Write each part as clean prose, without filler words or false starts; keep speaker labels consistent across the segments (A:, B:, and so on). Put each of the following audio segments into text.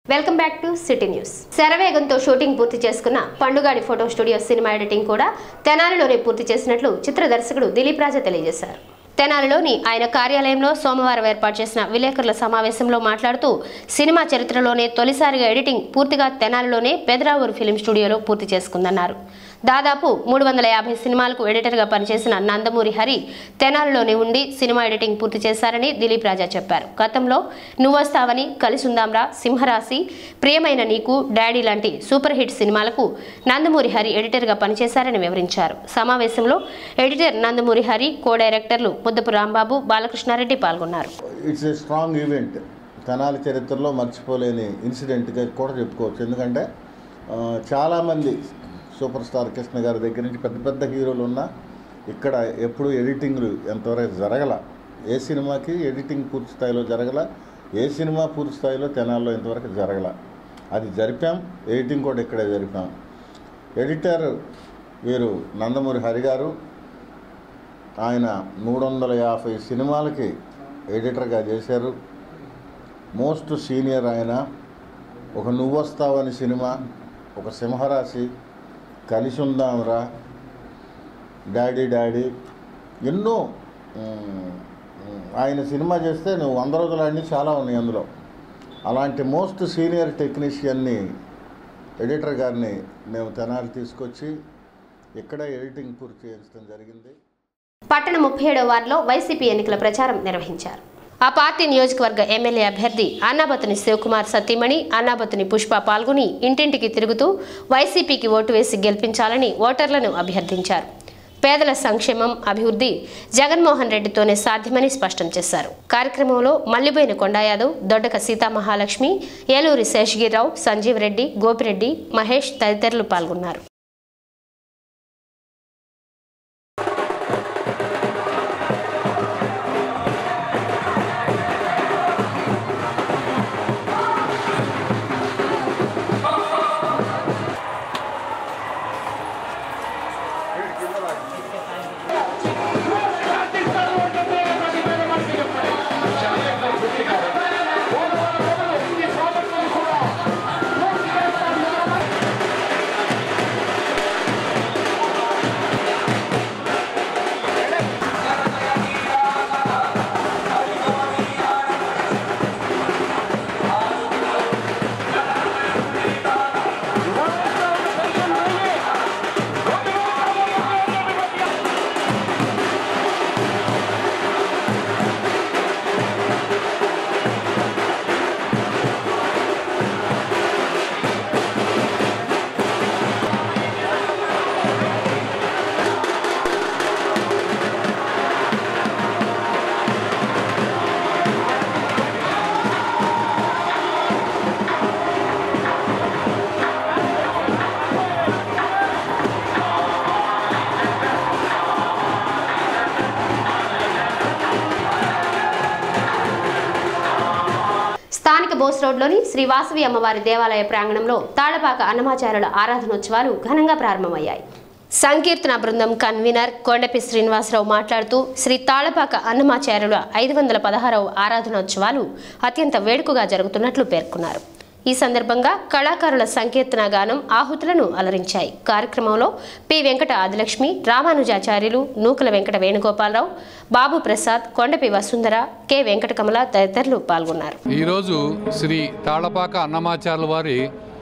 A: Welcome back to city news. శరవేగంతో shooting పూర్తి చేసుకున్న Pandugadi photo studio cinema editing కూడా తెనాలిలోనే పూర్తి చేసినట్లు చిత్ర దర్శకుడు దిలీప్ రాజా తెలియజేశారు. తెనాలిలోని ఆయన కార్యాలయంలో సోమవారం ఏర్పాటు చేసిన విలేకరుల సమావేశంలో మాట్లాడుతూ సినిమా చరిత్రలోనే తొలిసారిగా ఎడిటింగ్ పూర్తిగా తెనాలిలోనే పెదరావూరు ఫిలిం స్టూడియోలో పూర్తి చేసుకుందన్నారు. దాదాపు 350 సినిమాలకు ఎడిటర్గా పనిచేసిన నందమూరి హరి తెనాలిలోనే ఉండి సినిమా ఎడిటింగ్ పూర్తి చేశారని దిలీప్ రాజా చెప్పారు. గతంలో నువ్వొస్తావని, కలిసుందాంరా, సింహరాశి, ప్రియమైన నీకు, డాడీ లాంటి సూపర్ హిట్ సినిమాలకు నందమూరి హరి ఎడిటర్గా పనిచేశారని వివరించారు. సమావేశంలో ఎడిటర్ నందమూరి హరి, కో డైరెక్టర్లు ముద్దపు రాంబాబు, బాలకృష్ణారెడ్డి పాల్గొన్నారు.
B: It's a strong event. Tenali చరిత్రలో మర్చిపోలేని ఇన్సిడెంట్గా కూడా చెప్పుకోవచ్చు. ఎందుకంటే చాలామంది సూపర్ స్టార్ కృష్ణ గారి దగ్గర నుంచి పెద్ద పెద్ద హీరోలు ఉన్నా ఇక్కడ ఎప్పుడు ఎడిటింగ్లు ఎంతవరకు జరగల. ఏ సినిమాకి ఎడిటింగ్ పూర్తి స్థాయిలో జరగల, ఏ సినిమా పూర్తి స్థాయిలో తెనాల్లో ఇంతవరకు జరగల. అది జరిపాం, ఎడిటింగ్ కూడా ఇక్కడే జరిపాం. ఎడిటర్ వీరు నందమూరి హరి గారు. ఆయన 350 సినిమాలకి ఎడిటర్గా చేశారు. మోస్ట్ సీనియర్ ఆయన. ఒక నువ్వొస్తావని సినిమా, ఒక సింహరాశి, కలిసి ఉందాంరా, డాడీ డాడీ, ఎన్నో ఆయన సినిమా చేస్తే నువ్వు 100 రోజులు అన్నీ చాలా ఉన్నాయి అందులో. అలాంటి మోస్ట్ సీనియర్ టెక్నీషియన్ని, ఎడిటర్ గారిని మేము తెనాలి తీసుకొచ్చి ఇక్కడ ఎడిటింగ్ పూర్తి చేయించడం జరిగింది.
A: పట్టణ 37వ వార్డులో వైసీపీ ఎన్నికల ప్రచారం నిర్వహించారు. ఆ పార్టీ నియోజకవర్గ ఎమ్మెల్యే అభ్యర్థి అన్నాబత్తుని శివకుమార్ సతీమణి అన్నాబత్తుని పుష్ప పాల్గొని ఇంటింటికి తిరుగుతూ వైసీపీకి ఓటు వేసి గెలిపించాలని ఓటర్లను అభ్యర్థించారు. పేదల సంక్షేమం, అభివృద్ధి జగన్మోహన్ రెడ్డితోనే సాధ్యమని స్పష్టం చేశారు. కార్యక్రమంలో మల్లిబోయిన కొండా యాదవ్, దొడ్డక సీతామహాలక్ష్మి, ఏలూరి శేషగిరిరావు, సంజీవ్ రెడ్డి, గోపిరెడ్డి, మహేష్ తదితరులు పాల్గొన్నారు. స్థానిక బోస్ రోడ్లోని శ్రీ వాసవి అమ్మవారి దేవాలయ ప్రాంగణంలో తాళపాక అన్నమాచారుల ఆరాధనోత్సవాలు ఘనంగా ప్రారంభమయ్యాయి. సంకీర్తన బృందం కన్వీనర్ కొండపి శ్రీనివాసరావు మాట్లాడుతూ శ్రీ తాళపాక అన్నమాచార్యుల 516వ ఆరాధనోత్సవాలు అత్యంత వేడుకగా జరుగుతున్నట్లు పేర్కొన్నారు. ఈ సందర్భంగా కళాకారుల సంకీర్తన గానం ఆహుతులను అలరించాయి. కార్యక్రమంలో పి వెంకట ఆదిలక్ష్మి, రామానుజాచార్యులు, నూకల వెంకట వేణుగోపాలరావు, బాబు ప్రసాద్, కొండపి వసుంధర, కె వెంకటకమల తదితరులు పాల్గొన్నారు.
C: ఈరోజు శ్రీ తాళపాక అన్నమాచార్యుల వారి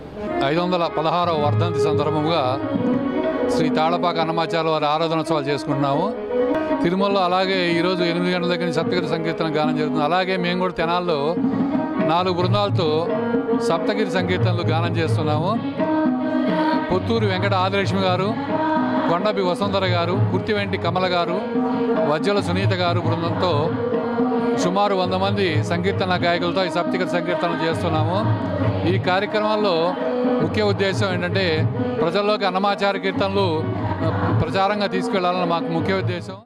C: 516వ వర్ధంతి సందర్భంగా శ్రీ తాళపాక అన్నమాచార్యుల వారి ఆరాధనోత్సవాలు చేసుకుంటున్నాము. తిరుమలలో అలాగే ఈరోజు 8 గంటల దగ్గర సప్తగిరి సంకీర్తన గానం జరుగుతుంది. అలాగే మేము కూడా తెనాల్లో 4 బృందాలతో సప్తగిరి సంకీర్తనలు గానం చేస్తున్నాము. పుత్తూరు వెంకట ఆదిలక్ష్మి గారు, కొండపి వసుంధర గారు, కుర్తివెంటి కమల గారు, వజ్జల సునీత గారు బృందంతో సుమారు 100 మంది సంకీర్తన గాయకులతో ఈ సప్తగిరి సంకీర్తనలు చేస్తున్నాము. ఈ కార్యక్రమంలో ముఖ్య ఉద్దేశం ఏంటంటే ప్రజల్లోకి అన్నమాచార్య కీర్తనలు ప్రచారంగా తీసుకెళ్లాలని మాకు ముఖ్య ఉద్దేశం.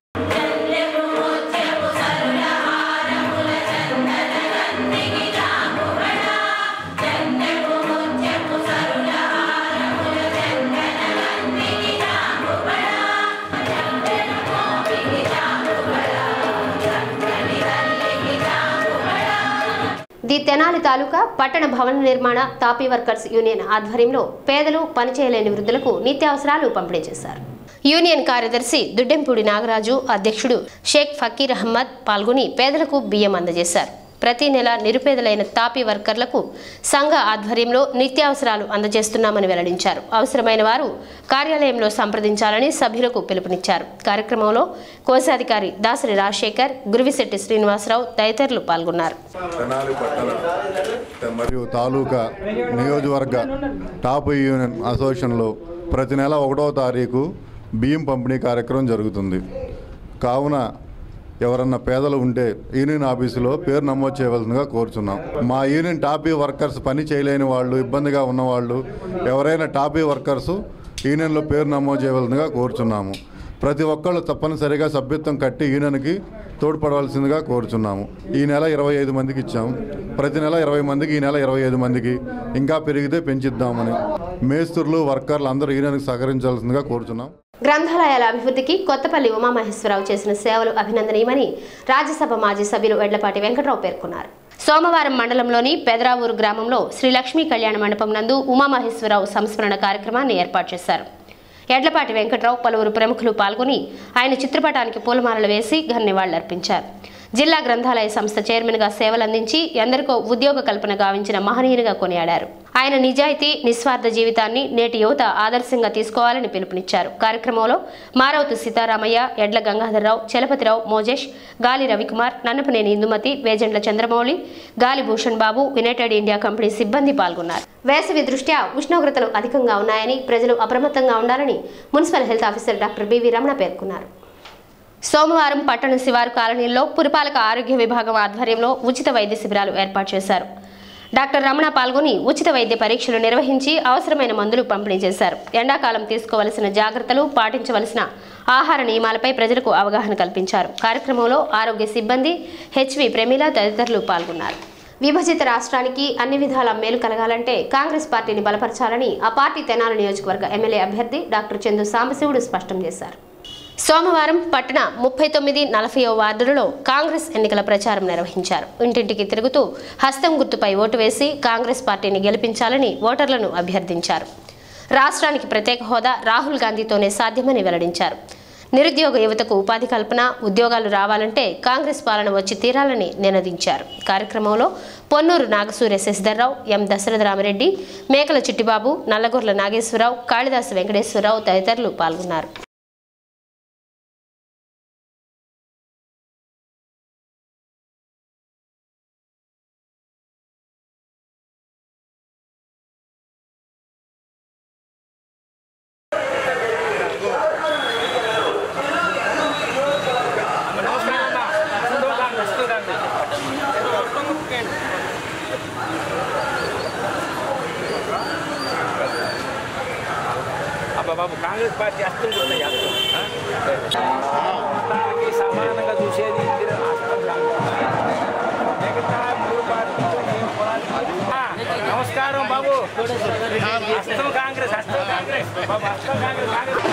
A: ది తెనాలి తాలూకా పట్టణ భవన నిర్మాణ తాపీ వర్కర్స్ యూనియన్ ఆధ్వర్యంలో పేదలు పనిచేయలేని వృద్ధులకు నిత్యావసరాలు పంపిణీ చేశారు. యూనియన్ కార్యదర్శి దుడ్డెంపూడి నాగరాజు, అధ్యక్షుడు షేక్ ఫకీర్ అహ్మద్ పాల్గొని పేదలకు బియ్యం అందజేశారు. ప్రతి నెల నిరుపేదలైన తాపీ వర్కర్లకు సంఘ ఆధ్వర్యంలో నిత్యావసరాలు అందజేస్తున్నామని వెల్లడించారు. అవసరమైన వారు కార్యాలయంలో సంప్రదించాలని సభ్యులకు పిలుపునిచ్చారు. కార్యక్రమంలో కోశాధికారి దాసరి రాజశేఖర్, గురువిశెట్టి శ్రీనివాసరావు తదితరులు పాల్గొన్నారు.
D: మరియు తాలూకా నియోజకవర్గ టాపీ యూనియన్ అసోసియేషన్లో ప్రతి నెల 1వ తారీఖు బియ్యం పంపిణీ కార్యక్రమం జరుగుతుంది. కావున ఎవరన్నా పేదలు ఉంటే యూనియన్ ఆఫీసులో పేరు నమోదు చేయవలసిందిగా కోరుచున్నాం. మా యూనియన్ టాపీ వర్కర్స్ పని చేయలేని వాళ్ళు, ఇబ్బందిగా ఉన్నవాళ్ళు ఎవరైనా టాపీ వర్కర్సు యూనియన్లో పేరు నమోదు చేయవలసిందిగా కోరుచున్నాము. ప్రతి ఒక్కళ్ళు తప్పనిసరిగా సభ్యత్వం కట్టి యూనియన్కి తోడ్పడవలసిందిగా కోరుచున్నాము. ఈ నెల 25 మందికి ఇచ్చాము. ప్రతి నెల 20 మందికి, ఈ నెల 25 మందికి, ఇంకా పెరిగితే పెంచిద్దామని మేస్త్రులు, వర్కర్లు అందరూ యూనియన్కి సహకరించాల్సిందిగా కోరుచున్నాం.
A: గ్రంథాలయాల అభివృద్ధికి కొత్తపల్లి ఉమామహేశ్వరరావు చేసిన సేవలు అభినందనీయమని రాజ్యసభ మాజీ సభ్యులు ఎడ్లపాటి వెంకటరావు పేర్కొన్నారు. సోమవారం మండలంలోని పెదరావూరు గ్రామంలో శ్రీ లక్ష్మీ కళ్యాణ మండపం నందు ఉమామహేశ్వరరావు సంస్మరణ కార్యక్రమాన్ని ఏర్పాటు చేశారు. ఎడ్లపాటి వెంకటరావు, పలువురు ప్రముఖులు పాల్గొని ఆయన చిత్రపటానికి పూలమాలలు వేసి ఘన నివాళులర్పించారు. జిల్లా గ్రంథాలయ సంస్థ చైర్మన్గా సేవలందించి ఎందరికో ఉద్యోగ కల్పన గావించిన మహనీయునిగా కొనియాడారు. ఆయన నిజాయితీ, నిస్వార్థ జీవితాన్ని నేటి యువత ఆదర్శంగా తీసుకోవాలని పిలుపునిచ్చారు. కార్యక్రమంలో మారవతు సీతారామయ్య, ఎడ్ల గంగాధర్రావు, చలపతిరావు, మోజేష్, గాలి Ravikumar, Nannapaneni Indumati, Vejandla Chandramouli, Gali Bhushan Babu, United India company సిబ్బంది పాల్గొన్నారు. వేసవి దృష్ట్యా ఉష్ణోగ్రతలు అధికంగా ఉన్నాయని ప్రజలు అప్రమత్తంగా ఉండాలని municipal health officer doctor BV Ramana పేర్కొన్నారు. సోమవారం పట్టణ శివారు కాలనీల్లో పురపాలక ఆరోగ్య విభాగం ఆధ్వర్యంలో ఉచిత వైద్య శిబిరాలు ఏర్పాటు చేశారు. డాక్టర్ రమణ పాల్గొని ఉచిత వైద్య పరీక్షలు నిర్వహించి అవసరమైన మందులు పంపిణీ చేశారు. ఎండాకాలం తీసుకోవలసిన జాగ్రత్తలు, పాటించవలసిన ఆహార నియమాలపై ప్రజలకు అవగాహన కల్పించారు. కార్యక్రమంలో ఆరోగ్య సిబ్బంది, హెచ్వి ప్రమీల తదితరులు పాల్గొన్నారు. విభజిత రాష్ట్రానికి అన్ని విధాల మేలు కలగాలంటే కాంగ్రెస్ పార్టీని బలపరచాలని ఆ పార్టీ తెనాలి నియోజకవర్గ ఎమ్మెల్యే అభ్యర్థి డాక్టర్ చందు సాంబశివుడు స్పష్టం చేశారు. సోమవారం పట్టణ 39, 40వ వార్డులలో కాంగ్రెస్ ఎన్నికల ప్రచారం నిర్వహించారు. ఇంటింటికి తిరుగుతూ హస్తం గుర్తుపై ఓటు వేసి కాంగ్రెస్ పార్టీని గెలిపించాలని ఓటర్లను అభ్యర్థించారు. రాష్ట్రానికి ప్రత్యేక హోదా రాహుల్ గాంధీతోనే సాధ్యమని వెల్లడించారు. నిరుద్యోగ యువతకు ఉపాధి కల్పన, ఉద్యోగాలు రావాలంటే కాంగ్రెస్ పాలన వచ్చి తీరాలని నినదించారు. కార్యక్రమంలో పొన్నూరు నాగసూర్య శశిధర్రావు, ఎం దశరథరామరెడ్డి, మేకల చిట్టిబాబు, నల్లగొర్ల నాగేశ్వరరావు, కాళిదాసు వెంకటేశ్వరరావు తదితరులు పాల్గొన్నారు.
E: బాబు కాంగ్రెస్ పార్టీ వస్తుంది సమానంగా చూసేది నమస్కారం బాబు. హస్తం కాంగ్రెస్, హస్తం కాంగ్రెస్ బాబు, హస్తం కాంగ్రెస్, కాంగ్రెస్.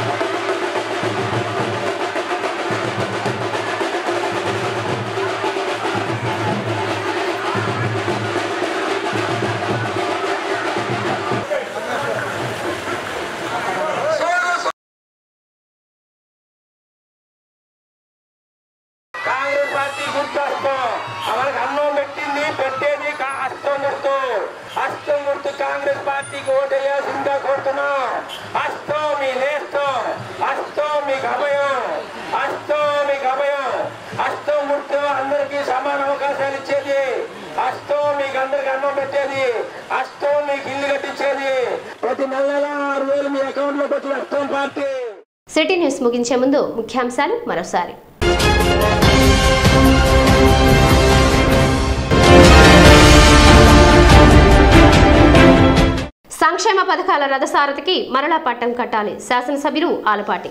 E: కాంగ్రెస్ పార్టీ గుర్తు అవరికి అన్నం పెట్టింది, పెట్టేది హస్తం గుర్తు. హస్తం గుర్తు కాంగ్రెస్ పార్టీకి ఓటేయాల్సిందిగా కోరుతున్నాం. హస్తం మీ నేస్తం, హస్తం మీకు అభయం, హస్తం మీకు అభయం. హస్తం గుర్తు అందరికీ సమాన అవకాశాలు ఇచ్చేది, హస్తం మీకు అందరికి అన్నం పెట్టేది, హస్తం మీకు ఇల్లు కట్టించేది. ప్రతి నెల 6,000 మీ అకౌంట్ లోకి వచ్చి హస్తం పార్టీ.
A: సిటీ న్యూస్ ముగించే ముందు ముఖ్యాంశాలు మరోసారి. సంక్షేమ పథకాల రథసారథికి మరలా పట్టం కట్టాలి, శాసనసభ్యులు ఆలపాటి.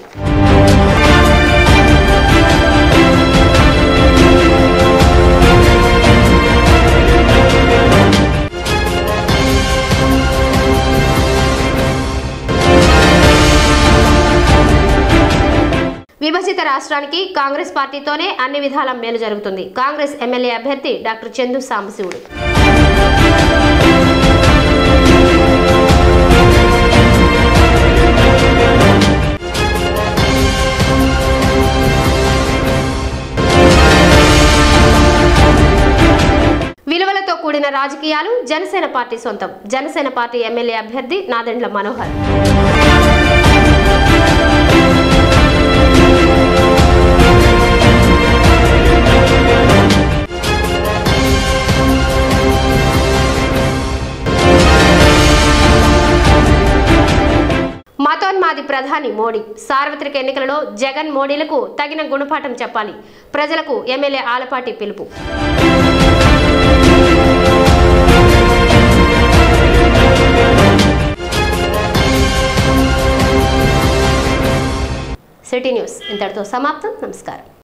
A: విభజిత రాష్ట్రానికి కాంగ్రెస్ పార్టీతోనే అన్ని విధాల మేలు జరుగుతుంది. కాంగ్రెస్ ఎమ్మెల్యే అభ్యర్థి డాక్టర్ చందు సాంబశివుడు. కూడిన రాజకీయాలు జనసేన పార్టీ సొంతం. జనసేన పార్టీ ఎమ్మెల్యే అభ్యర్థి నాదెండ్ల మనోహర్. మతోన్మాది ప్రధాని మోడీ. సార్వత్రిక ఎన్నికలలో జగన్ మోడీలకు తగిన గుణపాఠం చెప్పాలి. ప్రజలకు ఎమ్మెల్యే ఆలపాటి పిలుపు. సిటీ న్యూస్ ఇంతటితో సమాప్తం. నమస్కారం.